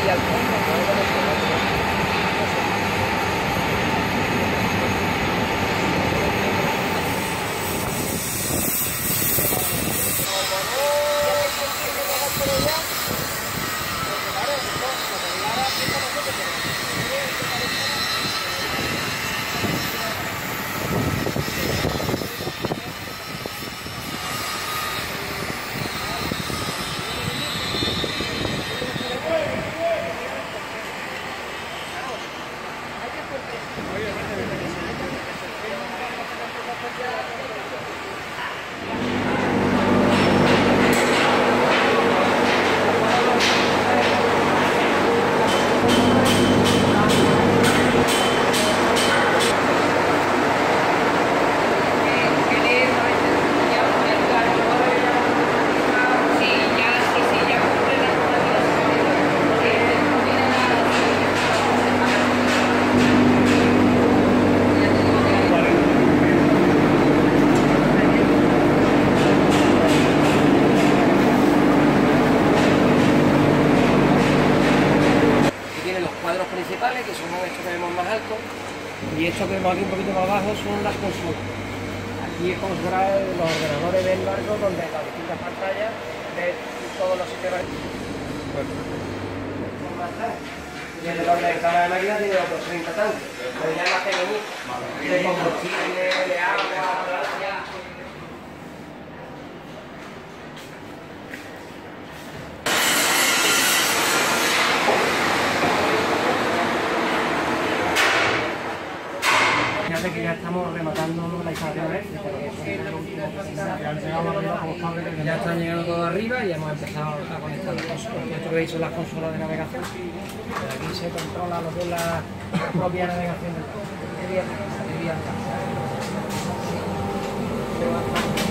ahí al fondo, no es lo principales, que son estos que vemos más altos, y estos que vemos aquí un poquito más abajo son las consolas. Aquí es como si fuera los ordenadores del barco, donde las distintas pantallas de todos los sistemas. Y el de la ventana de máquina tiene otros 30 tanques, pero ya más pequeñitas, de combustible, de agua, que ya estamos rematando la instalación eléctrica. Ya están llegando todo arriba y hemos empezado a conectar las consolas. Esto que veis son las consolas de navegación. Aquí se controla lo que es la propia navegación del barco.